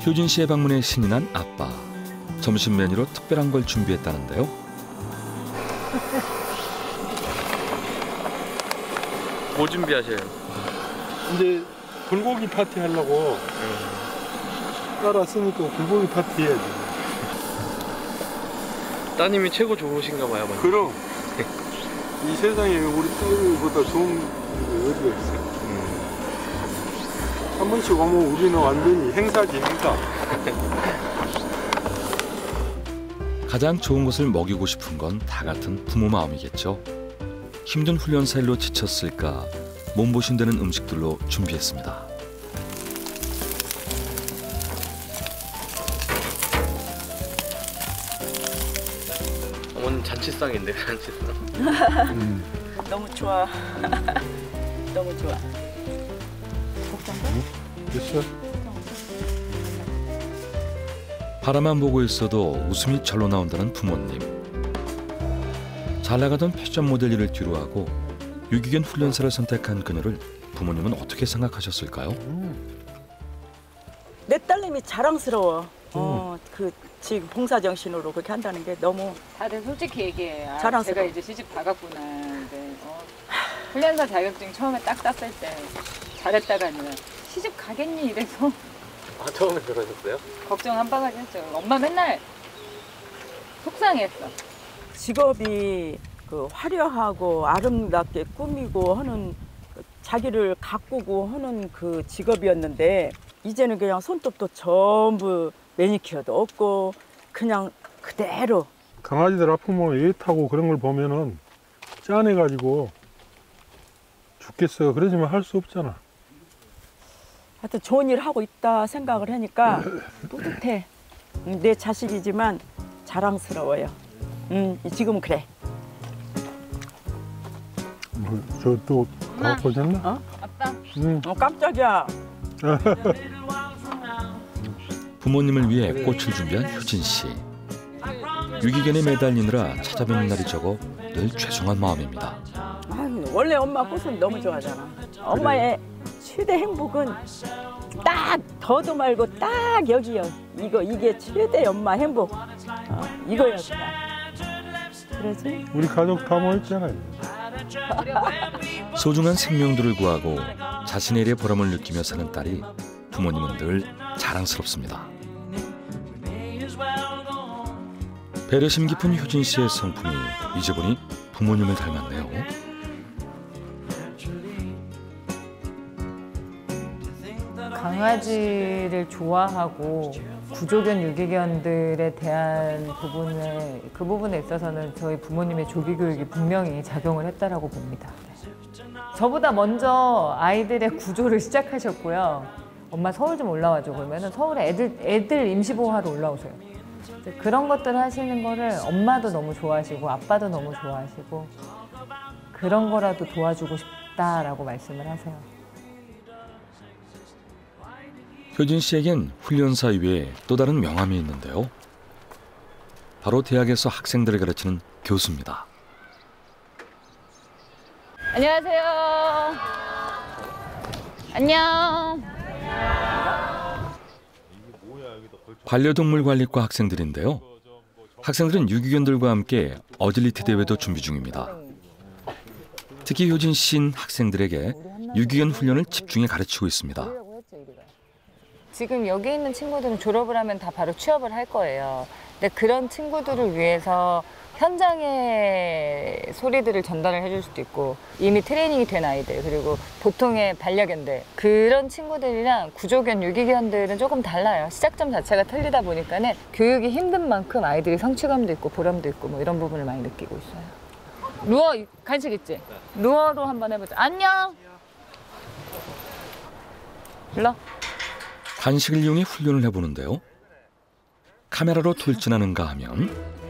효진 씨의 방문에 신이 난 아빠. 점심 메뉴로 특별한 걸 준비했다는데요. 뭐 준비하셔요? 이제 불고기 파티 하려고 따랐으니까 불고기 파티 해야지. 따님이 최고 좋으신가 봐요. 먼저. 그럼 이 세상에 우리 딸보다 좋은 게 어디가 있어. 한 번씩 오면 우리는 완전히 행사지, 행사. 가장 좋은 것을 먹이고 싶은 건 다 같은 부모 마음이겠죠. 힘든 훈련사 일로 지쳤을까 몸보신되는 음식들로 준비했습니다. 어머님 잔치상인데 잔치상. 너무 좋아. 너무 좋아. 됐어? 바라만 보고 있어도 웃음이 절로 나온다는 부모님. 잘 나가던 패션 모델 일을 뒤로하고 유기견 훈련사를 선택한 그녀를 부모님은 어떻게 생각하셨을까요? 내 딸내미 자랑스러워. 지금 봉사정신으로 그렇게 한다는 게 너무. 다들 솔직히 얘기해요. 자랑스러워. 제가 이제 시집 가갔구나. 근데 훈련사 자격증 처음에 딱 땄을 때 잘했다가 아니라 시집 가겠니 이래서 아 처음에 그러셨어요? 걱정 한 바가지 했죠. 엄마 맨날 속상했어. 직업이 그 화려하고 아름답게 꾸미고 하는 자기를 가꾸고 하는 그 직업이었는데 이제는 그냥 손톱도 전부 매니큐어도 없고 그냥 그대로. 강아지들 아프면 애 타고 그런 걸 보면은 짠해가지고 죽겠어. 그러지만 할 수 없잖아. 하여튼 좋은 일 하고 있다 생각을 하니까 뿌듯해. 내 자식이지만 자랑스러워요. 지금은 그래. 저 또 갖고 오셨나? 어? 아빠. 깜짝이야. 부모님을 위해 꽃을 준비한 효진 씨. 유기견에 매달리느라 찾아뵙는 날이 적어 늘 죄송한 마음입니다. 아유, 원래 엄마 꽃은 너무 좋아하잖아. 엄마의 최대 행복은 딱 더도 말고 딱 여기요. 이게 최대 엄마 행복. 이거야 그냥. 그러지? 우리 가족 다 모였잖아요. 소중한 생명들을 구하고 자신의 일에 보람을 느끼며 사는 딸이 부모님은 늘 자랑스럽습니다. 배려심 깊은 효진 씨의 성품이 이제 보니 부모님을 닮았네요. 강아지를 좋아하고 구조견 유기견들에 대한 그 부분에 있어서는 저희 부모님의 조기 교육이 분명히 작용을 했다라고 봅니다. 저보다 먼저 아이들의 구조를 시작하셨고요. 엄마 서울 좀 올라와줘 그러면 서울에 애들 임시보호하러 올라오세요. 그런 것들 하시는 거를 엄마도 너무 좋아하시고 아빠도 너무 좋아하시고 그런 거라도 도와주고 싶다라고 말씀을 하세요. 효진 씨에겐 훈련사 이외에 또 다른 명함이 있는데요. 바로 대학에서 학생들을 가르치는 교수입니다. 안녕하세요. 안녕. 반려동물 관리과 학생들인데요. 학생들은 유기견들과 함께 어질리티 대회도 준비 중입니다. 특히 효진 씨는 학생들에게 유기견 훈련을 집중해 가르치고 있습니다. 지금 여기 있는 친구들은 졸업을 하면 다 바로 취업을 할 거예요. 근데 그런 친구들을 위해서 현장의 소리들을 전달을 해줄 수도 있고 이미 트레이닝이 된 아이들 그리고 보통의 반려견들 그런 친구들이랑 구조견, 유기견들은 조금 달라요. 시작점 자체가 틀리다 보니까는 교육이 힘든 만큼 아이들이 성취감도 있고 보람도 있고 뭐 이런 부분을 많이 느끼고 있어요. 루어 간식 있지? 루어로 한번 해보자. 안녕! 불러. 간식을 이용해 훈련을 해보는데요. 카메라로 돌진하는가 하면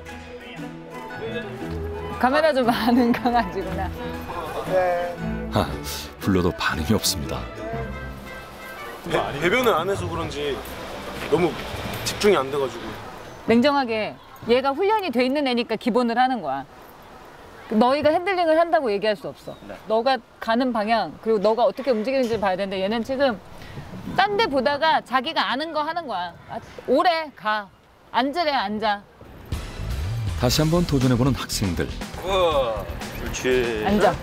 카메라 좀 아는 강아지구나. 불러도 반응이 없습니다. 배변을 안 해서 그런지 너무 집중이 안 돼가지고. 냉정하게 얘가 훈련이 돼 있는 애니까 기본을 하는 거야. 너희가 핸들링을 한다고 얘기할 수 없어. 너가 가는 방향 그리고 너가 어떻게 움직이는지를 봐야 되는데 얘는 지금 딴 데 보다가 자기가 아는 거 하는 거야. 오래 가. 앉으래 앉아. 다시 한번 도전해보는 학생들. 그렇지. 앉아.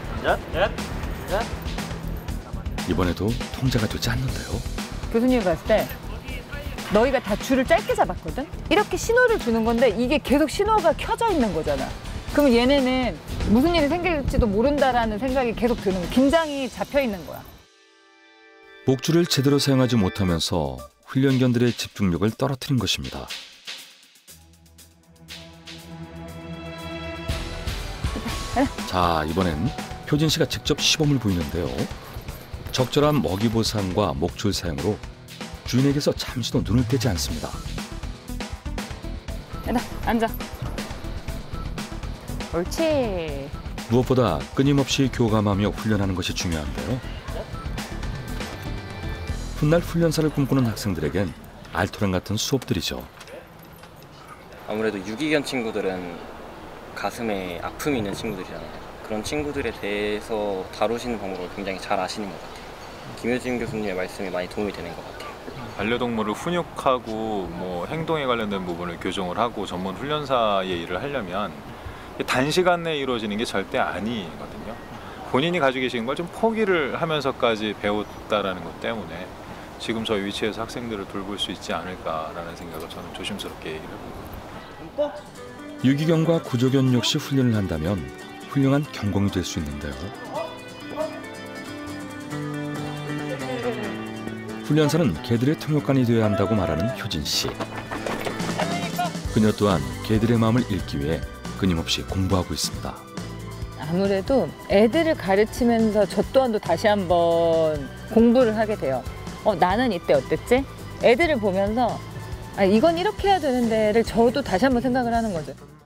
이번에도 통제가 되지 않는데요. 교수님이 봤을 때 너희가 다 줄을 짧게 잡았거든? 이렇게 신호를 주는 건데 이게 계속 신호가 켜져 있는 거잖아. 그러면 얘네는 무슨 일이 생길지도 모른다라는 생각이 계속 드는 거야. 긴장이 잡혀 있는 거야. 목줄을 제대로 사용하지 못하면서 훈련견들의 집중력을 떨어뜨린 것입니다. 자, 이번엔 효진 씨가 직접 시범을 보이는데요. 적절한 먹이 보상과 목줄 사용으로 주인에게서 잠시도 눈을 떼지 않습니다. 얘들아, 앉아. 옳지. 무엇보다 끊임없이 교감하며 훈련하는 것이 중요한데요. 훗날 훈련사를 꿈꾸는 학생들에겐 알토란 같은 수업들이죠. 아무래도 유기견 친구들은 가슴에 아픔이 있는 친구들이잖아요. 그런 친구들에 대해서 다루시는 방법을 굉장히 잘 아시는 것 같아요. 김효진 교수님의 말씀이 많이 도움이 되는 것 같아요. 반려동물을 훈육하고 뭐 행동에 관련된 부분을 교정을 하고 전문 훈련사의 일을 하려면 단시간 내에 이루어지는 게 절대 아니거든요. 본인이 가지고 계신 걸 좀 포기를 하면서까지 배웠다라는 것 때문에 지금 저희 위치에서 학생들을 돌볼 수 있지 않을까라는 생각을 저는 조심스럽게 얘기를 해보고. 유기견과 구조견 역시 훈련을 한다면 훌륭한 경공이 될 수 있는데요. 훈련사는 개들의 통역관이 되어야 한다고 말하는 효진 씨. 그녀 또한 개들의 마음을 읽기 위해 끊임없이 공부하고 있습니다. 아무래도 애들을 가르치면서 저 또한도 다시 한번 공부를 하게 돼요. 나는 이때 어땠지? 애들을 보면서 이건 이렇게 해야 되는데를 저도 다시 한번 생각을 하는 거죠.